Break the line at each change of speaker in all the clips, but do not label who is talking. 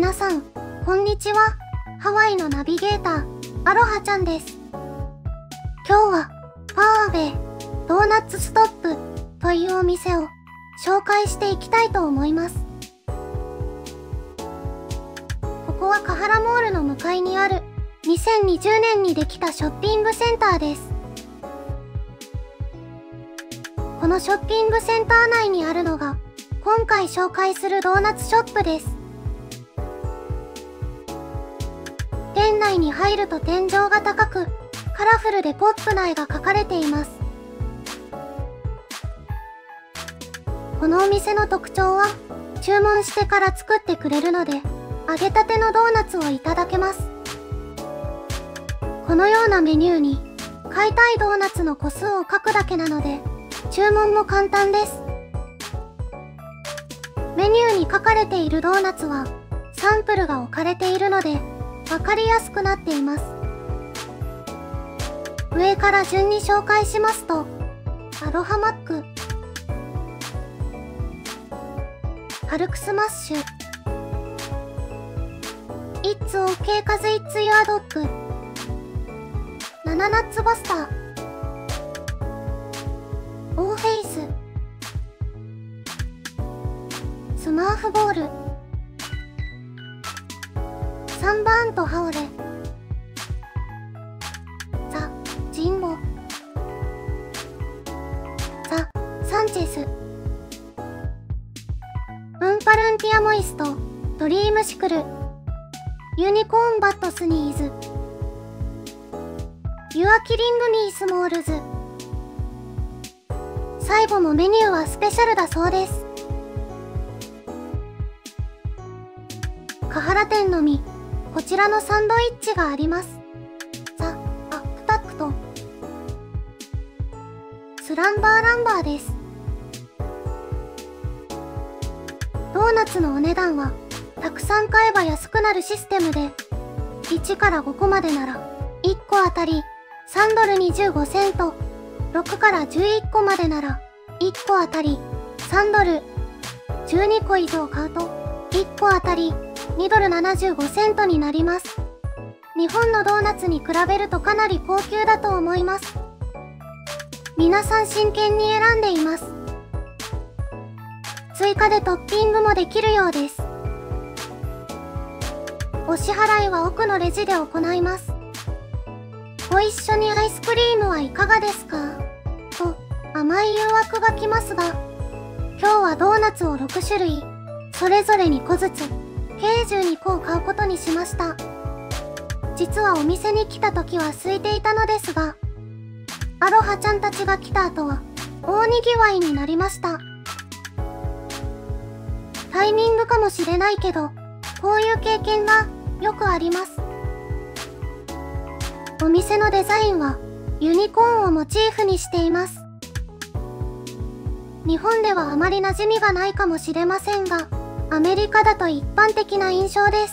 皆さん、こんにちは。ハワイのナビゲーター、アロハちゃんです。今日は、パワーベイドーナツストップというお店を紹介していきたいと思います。ここはカハラモールの向かいにある2020年にできたショッピングセンターです。このショッピングセンター内にあるのが今回紹介するドーナツショップです。店内に入ると天井が高く、カラフルでポップな絵が描かれています。このお店の特徴は、注文してから作ってくれるので、揚げたてのドーナツをいただけます。このようなメニューに、買いたいドーナツの個数を書くだけなので、注文も簡単です。メニューに書かれているドーナツは、サンプルが置かれているので、わかりやすくなっています。上から順に紹介しますと、アロハマック、ハルクスマッシュ、It's OK 'cause it's your dog、ナナナッツバスター、オーフェイス、スマーフボール、サンバーンとハオレ、ザ・ジンボ、ザ・サンチェス、ウンパルンティアモイスト、ドリームシクル、ユニコーンバットスニーズ、ユアキリングミースモールズ。最後もメニューはスペシャルだそうです。カハラ店のみ、こちらのサンドイッチがあります。ザ・アップタックとスランバーランバーです。ドーナツのお値段はたくさん買えば安くなるシステムで、1から5個までなら1個あたり3ドル25セント、6から11個までなら1個あたり3ドル、12個以上買うと1個あたり2ドル75セントになります。日本のドーナツに比べるとかなり高級だと思います。皆さん真剣に選んでいます。追加でトッピングもできるようです。お支払いは奥のレジで行います。ご一緒にアイスクリームはいかがですかと甘い誘惑がきますが、今日はドーナツを6種類、それぞれ2個ずつ、計12個を買うことにしました。実はお店に来た時は空いていたのですが、アロハちゃんたちが来た後は大にぎわいになりました。タイミングかもしれないけど、こういう経験がよくあります。お店のデザインはユニコーンをモチーフにしています。日本ではあまり馴染みがないかもしれませんが、アメリカだと一般的な印象です。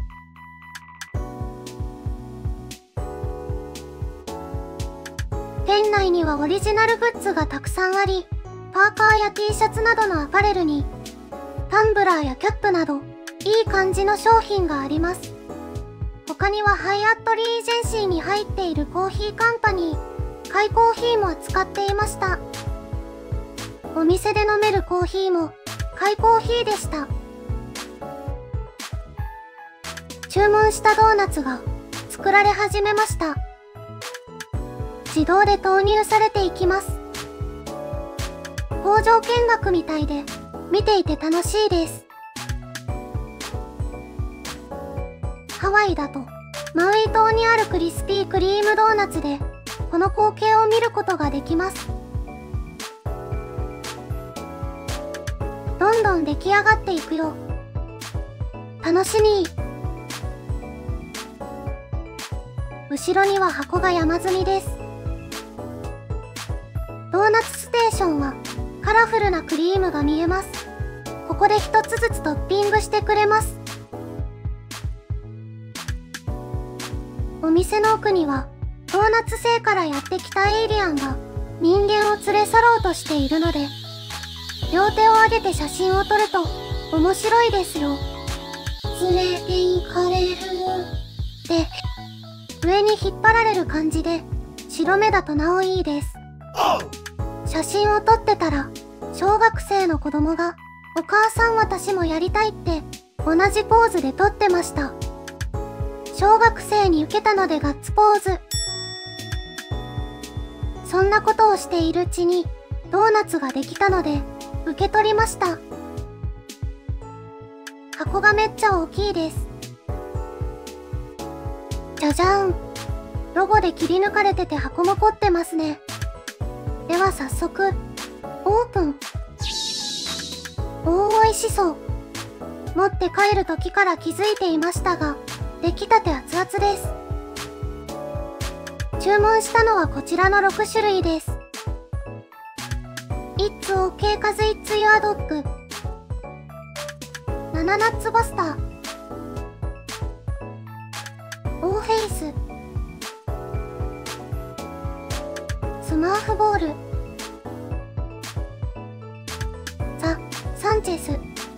店内にはオリジナルグッズがたくさんあり、パーカーや T シャツなどのアパレルに、タンブラーやキャップなど、いい感じの商品があります。他にはハイアットリージェンシーに入っているコーヒーカンパニー、カイコーヒーも扱っていました。お店で飲めるコーヒーも、カイコーヒーでした。注文したドーナツが作られ始めました。自動で投入されていきます。工場見学みたいで見ていて楽しいです。ハワイだとマウイ島にあるクリスピークリームドーナツでこの光景を見ることができます。どんどん出来上がっていくよ。楽しみ。後ろには箱が山積みです。ドーナツステーションはカラフルなクリームが見えます。ここで一つずつトッピングしてくれます。お店の奥にはドーナツ星からやってきたエイリアンが人間を連れ去ろうとしているので、両手を上げて写真を撮ると面白いですよ。 連れて行かれる。で、上に引っ張られる感じで、白目だとなおいいです。写真を撮ってたら、小学生の子供が、お母さん私もやりたいって、同じポーズで撮ってました。小学生に受けたのでガッツポーズ。そんなことをしているうちに、ドーナツができたので、受け取りました。箱がめっちゃ大きいです。じゃじゃーん。ロゴで切り抜かれてて箱も凝ってますね。では早速、オープン。おー、美味しそう。持って帰る時から気づいていましたが、出来たて熱々です。注文したのはこちらの6種類です。It's okay 'cause it's your dog。7ナッツバスター。オーフェイス。スマーフボール。ザ・サンチェス。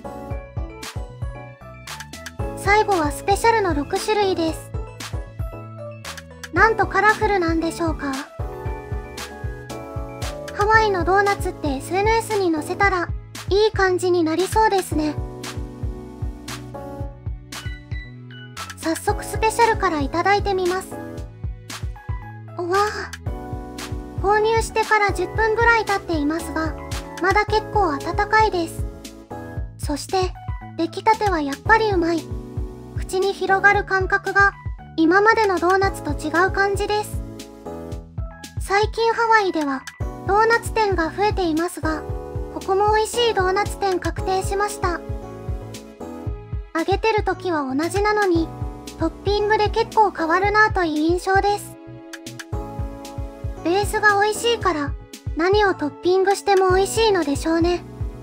最後はスペシャルの6種類です。なんとカラフルなんでしょうか。ハワイのドーナツって SNS に載せたらいい感じになりそうですね。早速スペシャルからいただいてみます。うわぁ。購入してから10分ぐらい経っていますが、まだ結構温かいです。そして、出来たてはやっぱりうまい。口に広がる感覚が、今までのドーナツと違う感じです。最近ハワイでは、ドーナツ店が増えていますが、ここも美味しいドーナツ店確定しました。揚げてる時は同じなのに、トッピングで結構変わるなぁという印象です。ベースが美味しいから、何をトッピングしても美味しいのでしょうね。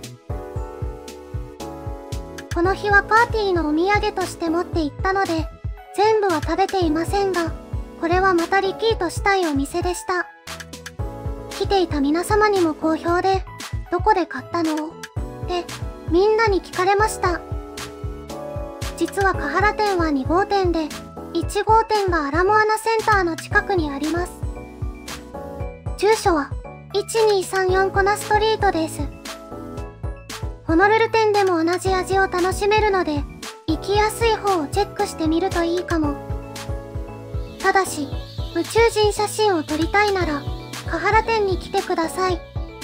この日はパーティーのお土産として持って行ったので、全部は食べていませんが、これはまたリピートしたいお店でした。来ていた皆様にも好評で、どこで買ったの？ってみんなに聞かれました。実はカハラ店は2号店で、1号店がアラモアナセンターの近くにあります。住所は1234コナストリートです。ホノルル店でも同じ味を楽しめるので、行きやすい方をチェックしてみるといいかも。ただし、宇宙人写真を撮りたいなら、カハラ店に来てください。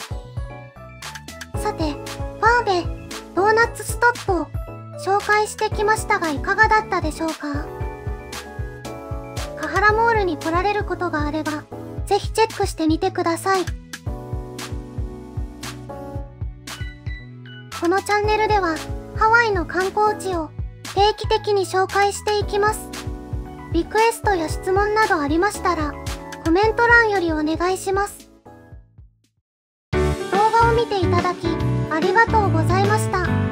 さて、ファーベ、ドーナツストップを紹介してきましたがいかがだったでしょうか。カハラモールに来られることがあれば、ぜひチェックしてみてください。このチャンネルでは、ハワイの観光地を定期的に紹介していきます。リクエストや質問などありましたら、コメント欄よりお願いします。動画を見ていただき、ありがとうございました。